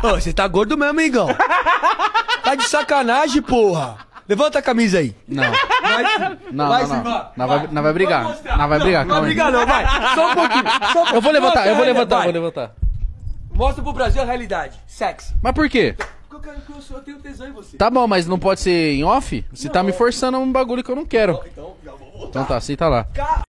Ô, você tá gordo mesmo, hein, Igão? Tá de sacanagem, porra. Levanta a camisa aí. Não. Não, Vai, não, não. Simba. Não vai brigar. Não vai brigar, Não calma aí. briga não, vai. Só um pouquinho. Eu vou levantar, eu vou levantar, Vai. eu vou levantar. Mostra pro Brasil a realidade. Sexy. Mas por quê? Porque eu tenho tesão em você. Tá bom, mas não pode ser em off? Você tá me forçando a um bagulho que eu não quero. Então, já vou voltar. Então tá, aceita lá.